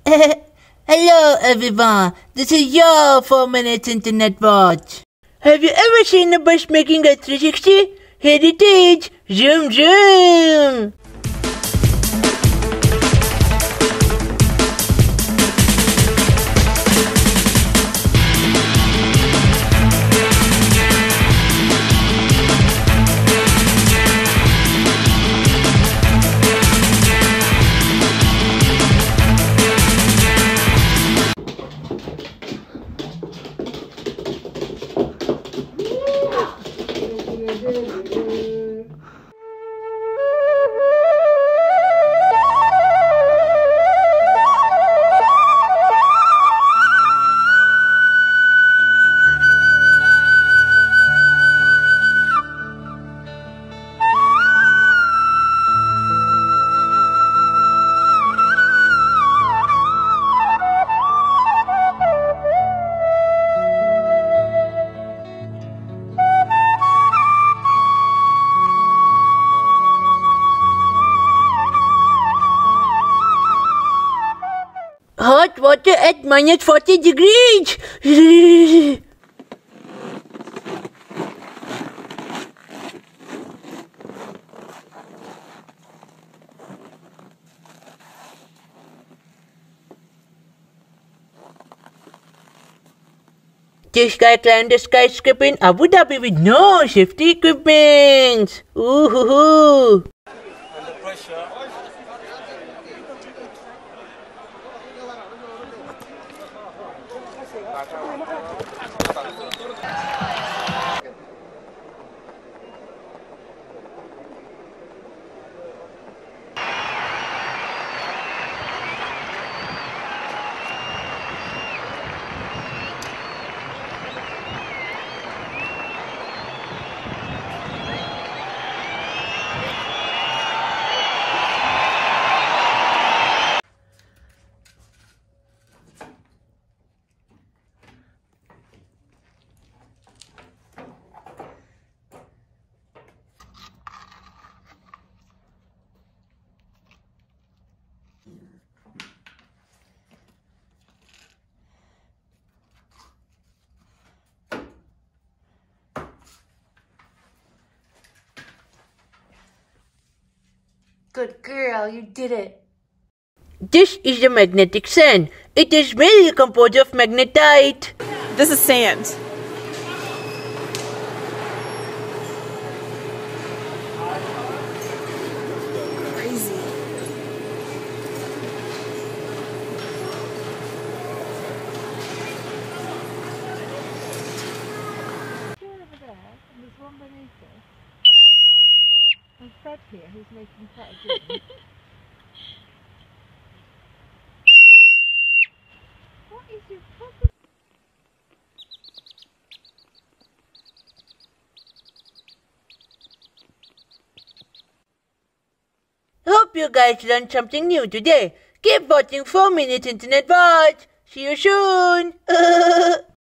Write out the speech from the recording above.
Hello everyone, this is your 4 minutes internet watch. Have you ever seen a bus making a 360? Here it is, zoom zoom. Hot water at minus 40 degrees. This guy climbed the skyscraper in Abu Dhabi with no safety equipment. Ooh. Under pressure. Good girl, you did it. This is the magnetic sand. It is mainly composed of magnetite. This is sand. Crazy. There's one beneath us. There's Fred here who's making quite a drink. What is your problem? Hope you guys learned something new today. Keep watching 4 Minutes Internet Watch. See you soon.